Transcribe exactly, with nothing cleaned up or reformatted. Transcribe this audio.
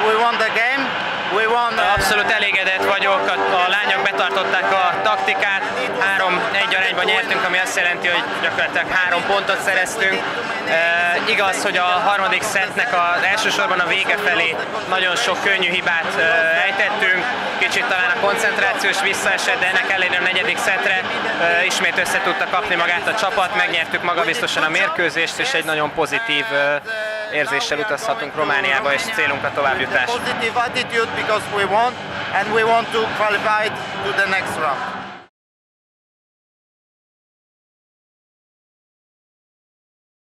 we won the game. We won, uh... Abszolút elégedett vagyok, a, a lányok betartották a taktikát, három egy arányban nyertünk, ami azt jelenti, hogy gyakorlatilag három pontot szereztünk. E, igaz, hogy a harmadik szettnek az elsősorban a vége felé nagyon sok könnyű hibát e, ejtettünk, kicsit talán a koncentrációs visszaesett, de ennek ellenére a negyedik szettre e, ismét össze tudta kapni magát a csapat, megnyertük magabiztosan a mérkőzést, és egy nagyon pozitív e, érzéssel utazhatunk Romániába, és célunk a továbbjutás. Positive attitude because we won and we want to qualify to the next round.